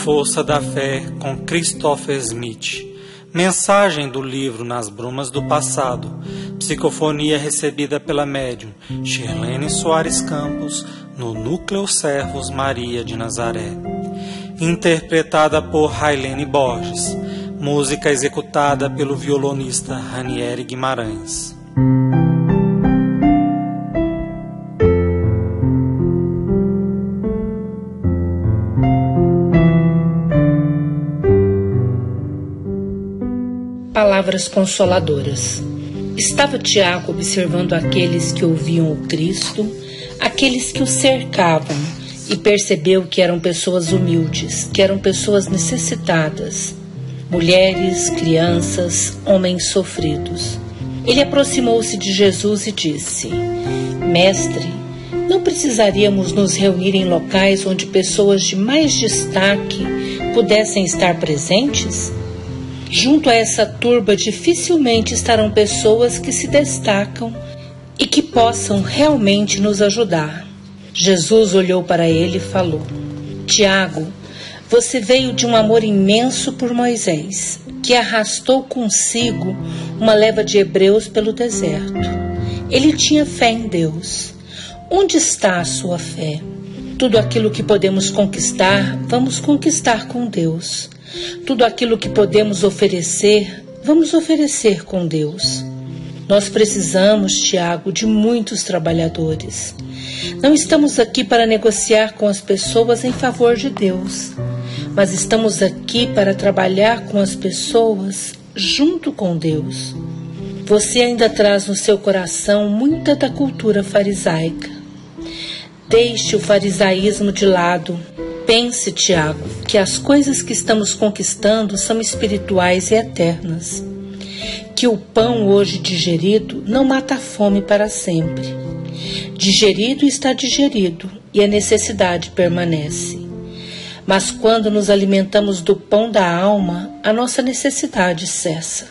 Força da Fé com Christopher Smith. Mensagem do livro Nas Brumas do Passado. Psicofonia recebida pela médium Shirlene Soares Campos no Núcleo Servos Maria de Nazaré. Interpretada por Railene Borges. Música executada pelo violonista Ranieri Guimarães. Palavras consoladoras. Estava Tiago observando aqueles que ouviam o Cristo, aqueles que o cercavam, e percebeu que eram pessoas humildes, que eram pessoas necessitadas, mulheres, crianças, homens sofridos. Ele aproximou-se de Jesus e disse: Mestre, não precisaríamos nos reunir em locais onde pessoas de mais destaque pudessem estar presentes? Junto a essa turba dificilmente estarão pessoas que se destacam e que possam realmente nos ajudar. Jesus olhou para ele e falou: Tiago, você veio de um amor imenso por Moisés, que arrastou consigo uma leva de hebreus pelo deserto. Ele tinha fé em Deus. Onde está a sua fé? Tudo aquilo que podemos conquistar, vamos conquistar com Deus. Tudo aquilo que podemos oferecer, vamos oferecer com Deus. Nós precisamos, Tiago, de muitos trabalhadores. Não estamos aqui para negociar com as pessoas em favor de Deus, mas estamos aqui para trabalhar com as pessoas junto com Deus. Você ainda traz no seu coração muita da cultura farisaica. Deixe o farisaísmo de lado. Pense, Tiago, que as coisas que estamos conquistando são espirituais e eternas. Que o pão hoje digerido não mata a fome para sempre. Digerido está digerido e a necessidade permanece. Mas quando nos alimentamos do pão da alma, a nossa necessidade cessa.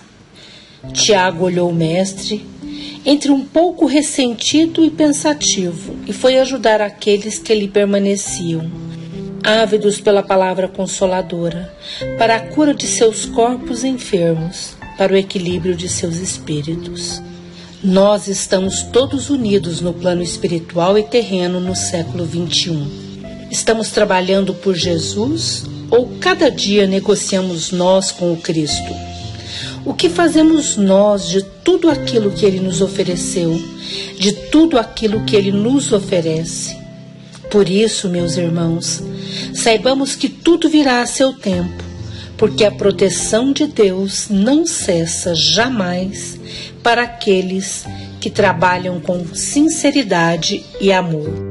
Tiago olhou o mestre, entre um pouco ressentido e pensativo, e foi ajudar aqueles que lhe permaneciam, ávidos pela palavra consoladora, para a cura de seus corpos enfermos, para o equilíbrio de seus espíritos. Nós estamos todos unidos no plano espiritual e terreno no século XXI. Estamos trabalhando por Jesus ou cada dia negociamos nós com o Cristo? O que fazemos nós de tudo aquilo que Ele nos ofereceu, de tudo aquilo que Ele nos oferece? Por isso, meus irmãos, saibamos que tudo virá a seu tempo, porque a proteção de Deus não cessa jamais para aqueles que trabalham com sinceridade e amor.